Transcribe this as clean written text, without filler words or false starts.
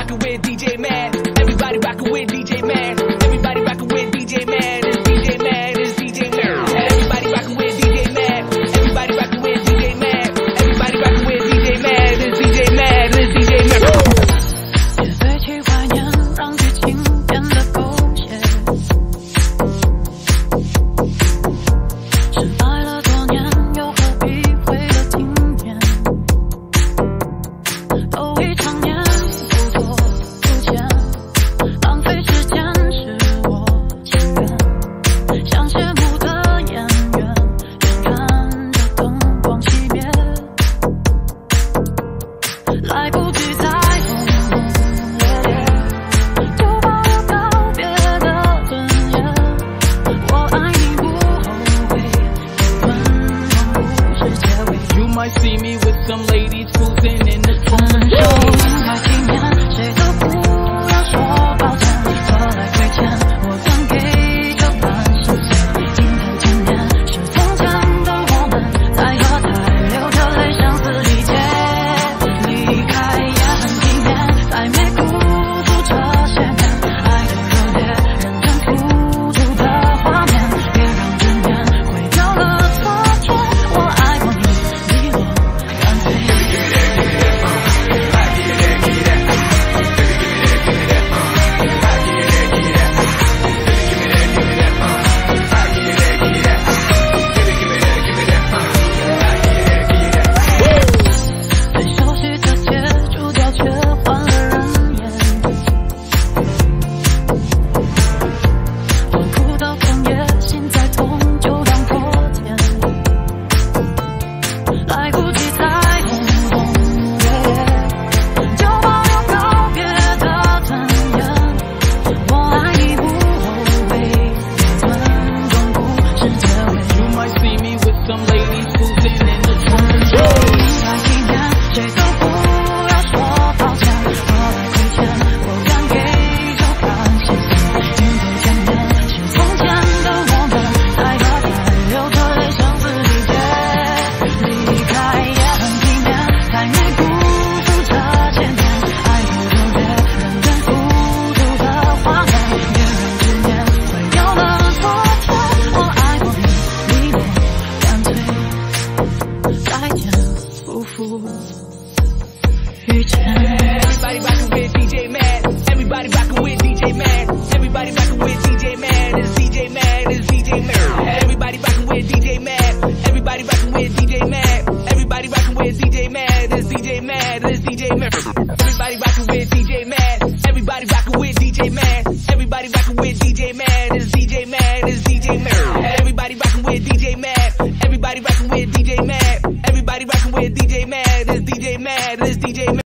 rockin' with DJ Mad. Everybody rockin' with DJ Mad. Everybody rockin' with DJ Mad. It's DJ Mad. It's DJ Mad. Everybody rockin' with DJ Mad. Everybody rockin' with DJ Mad. Everybody rockin' with DJ Mad. It's DJ Mad. It's DJ Mad. 也堆砌怀念，让剧情变得狗血。深爱了多年，又何必毁了经典？都已成年，不拖不欠，浪费时间是我情愿。像谢幕的演员，眼看着灯光熄灭，来不及再轰轰烈烈，就保留告别的尊严。我爱你不后悔，也尊重故事结尾。 You might see me with some ladies cruising in the 分手应该体面，谁都不要说抱歉。何来亏欠，我敢给就敢心碎。镜头前面是从前的我们，在和台流着泪声嘶力竭。离开也很体面，才没辜负这些年。爱的热烈，认真付出的画面，别让执念毁掉了昨天。我爱过你，利落干脆。最熟悉的街，主角却换了人演。我哭到哽咽，心再痛就让破茧。来不及再轰轰烈烈，就保留告别的尊严。我爱你不后悔，也尊重故事结尾。 You might see me with some ladies cruising in the 分手应该体面，谁都不要说抱歉。何来亏欠，我敢给就敢心碎。镜头前面是从前的我们，在和台流着泪声嘶力竭。离开也很体面，才没辜负这些年。爱的热烈，认真付出的画面，别让执念毁掉了昨天。我爱过你，利落干脆。再见，不负遇见。 Everybody rockin' with DJ Mad. Everybody rockin' with DJ Mad. Everybody rockin' with DJ Mad. It's DJ Mad. It's DJ Mad. Everybody rockin' with DJ Mad. Everybody rockin' with DJ Mad. Everybody rockin' with DJ Mad. It's DJ Mad. It's DJ Mad. Everybody rockin' with DJ Mad. Everybody rockin' with DJ Mad. Everybody rockin' with DJ Mad. It's DJ Mad. It's DJ Mad. Everybody rockin' with DJ Mad. Everybody rockin' with DJ Mad. Everybody rockin' with DJ Mad. It's DJ Mad. It's DJ Mad.